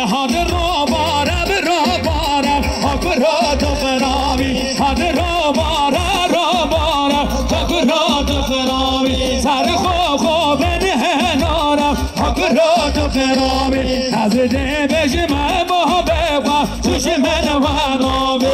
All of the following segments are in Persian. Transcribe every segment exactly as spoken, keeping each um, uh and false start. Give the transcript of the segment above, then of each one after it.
هاد رو بارم رو بارم اکرا تو خرابی هاد رو بارم رو بارم اکرا تو خرابی سر خو خو بده نارم اکرا تو خرابی از ده بجمع با بقا چوش من و نابی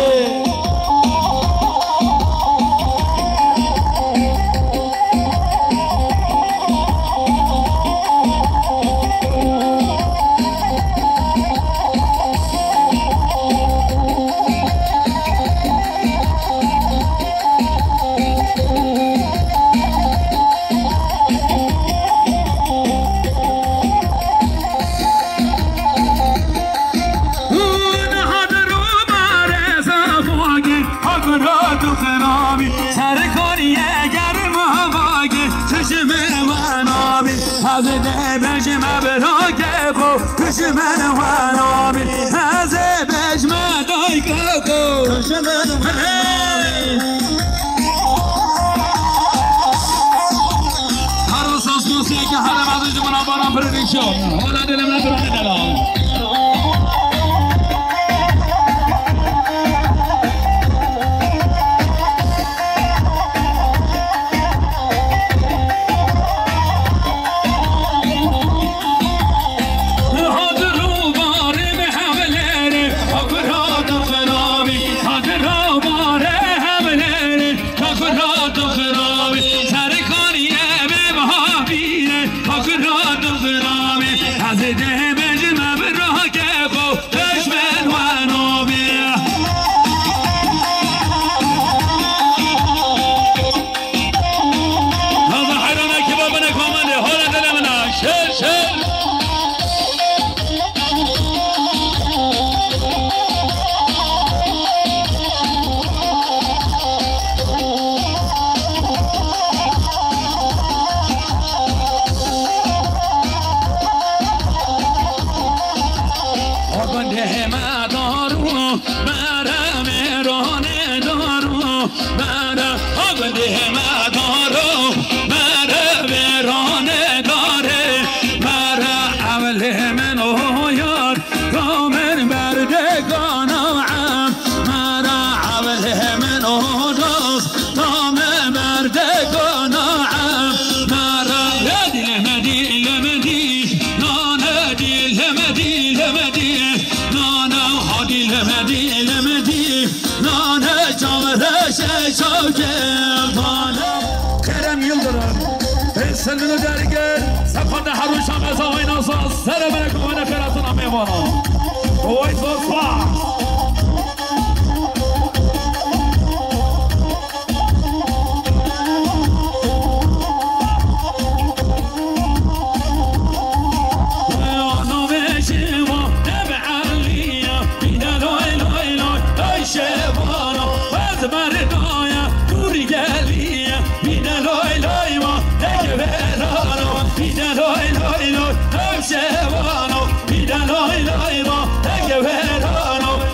از ده بجمع براکه خو کش من و نامی از بجمع دای کاکو کش من و نامی هر اساس موسیقی که هر مدرج منا بارم پردیشم حالا دلم ندرانه دلم Kerem Yıldırım Selvi'ni dergel Sefanda Haruşan Ezavayın Asas Selamene kumene feratına meyvana Kuvayt Osman Shevano, Pidano, Ilaiva, Tegeverano,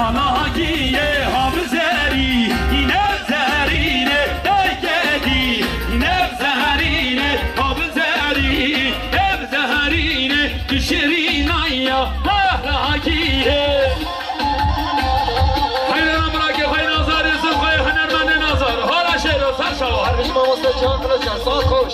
آناگیه هم زری اینه زرینه دایگدی اینه زهرینه هم زری هم زهرینه کشرینایا آناگیه خیلی نمراکی خیلی نازار یوسف خیلی هنرمند نازار حالا شعر و سر شوا هر کشی با واسه جان کنه ساز خوش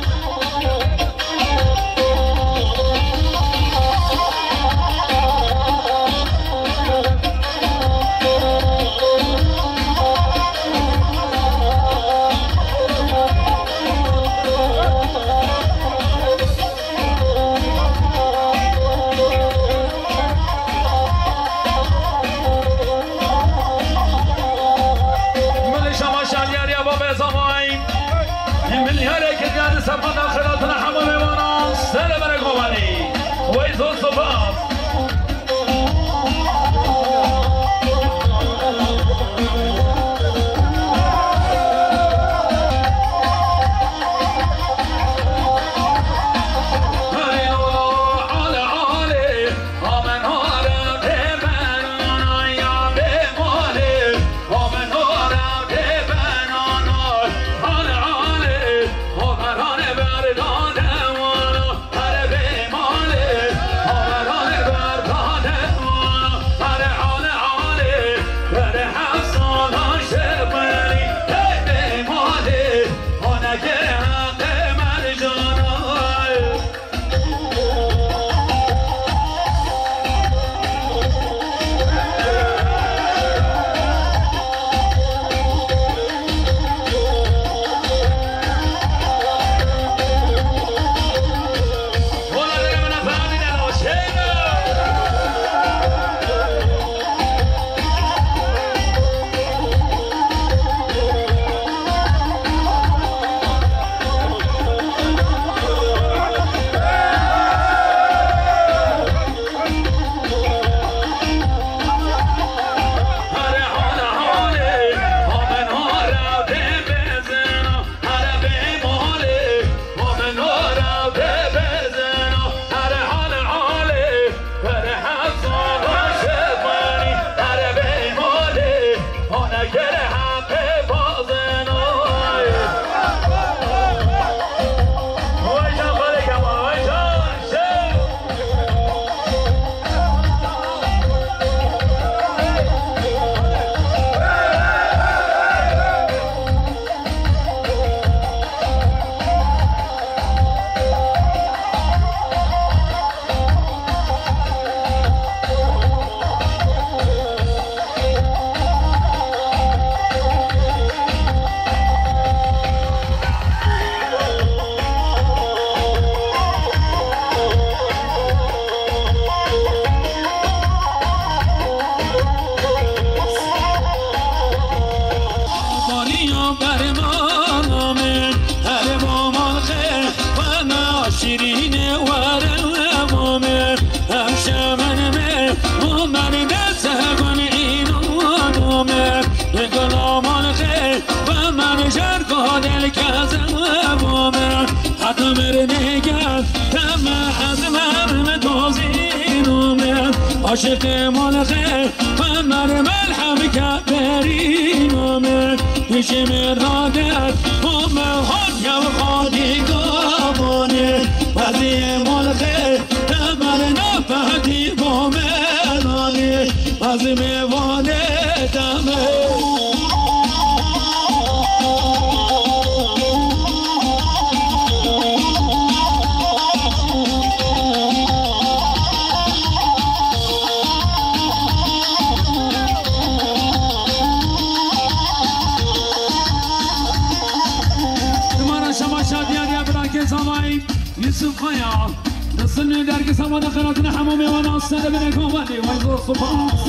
سبحان خلاتنا حمام ایوانا سر برگوانی ویزون صفاف عاشق مال خیر و من ملحم کبرین آمد پیش مرادت هم خود یا خودی گامانه وزی مال خیر و من نفهدی با ملانه وزی میوانه دمه یوسف خیا نسل درک سواد خیراتون حمام ایوانا سر بنگوانی ویزور سپاس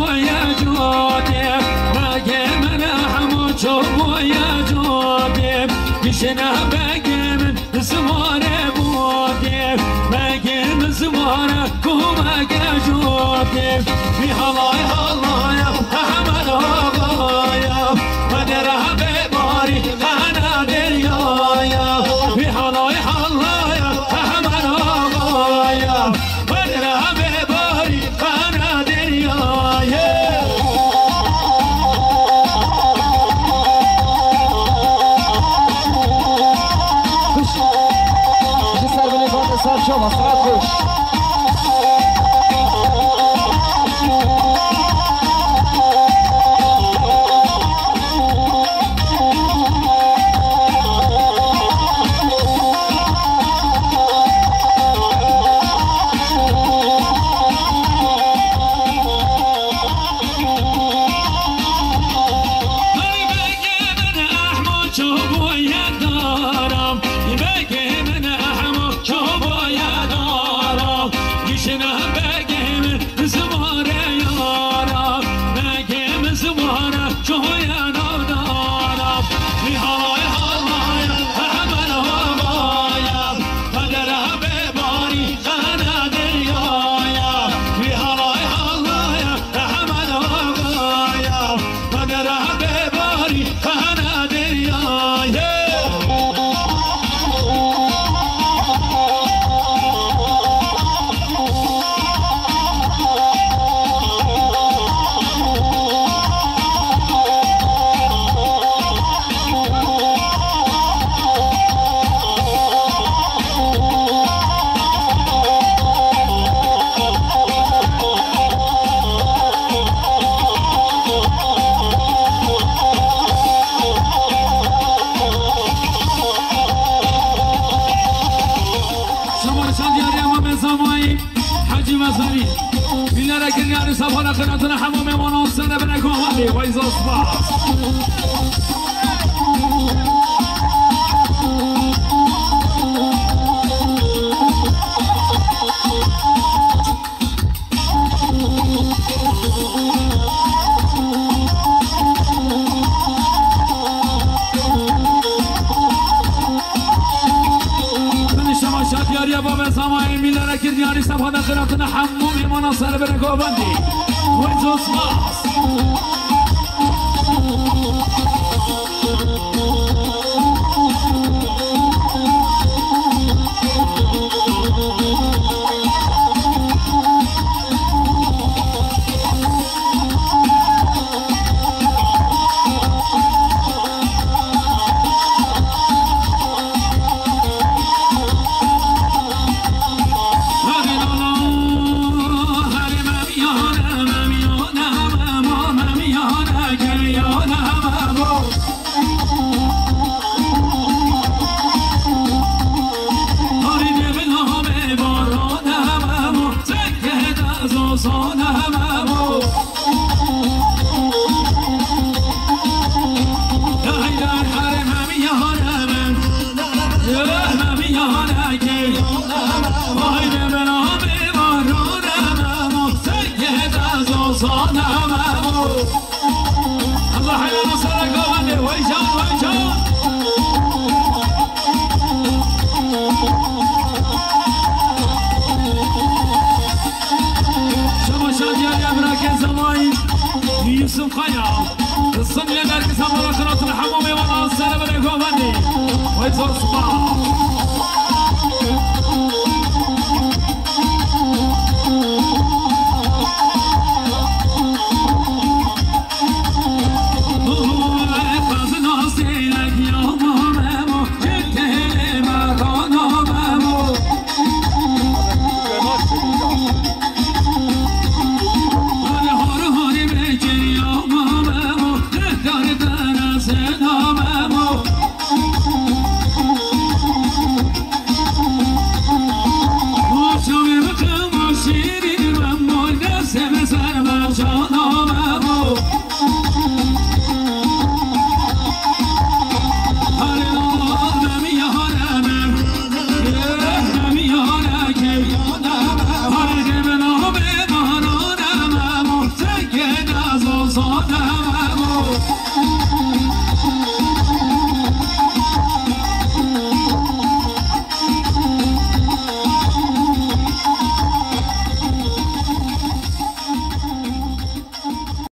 ويا جودي باقي من حمو شوف ويا جودي قشنا باقي من زمان بودي باقي من زمان كومك جودي في هلاي هلاي احمد هلايا بدرها بباري انا دريايا في هلاي هلاي احمد هلايا بدرها بباري انا دريايا صار شو مصرات خوش سفر خدمتنا حمام مناصر بنکو ولی وایز اسباس يا بابا سامعين مين لكن يا ريس هذا خدمتنا حمام مناصر بنكو بندي وين زوسماس الله حي نصرك وغني ويجان ويجان شما شادي يا براكن زماين يوسف خيا الصن لدرك سمرة خلاص الحمومي والله السلام عليكم وغني ويجان صباح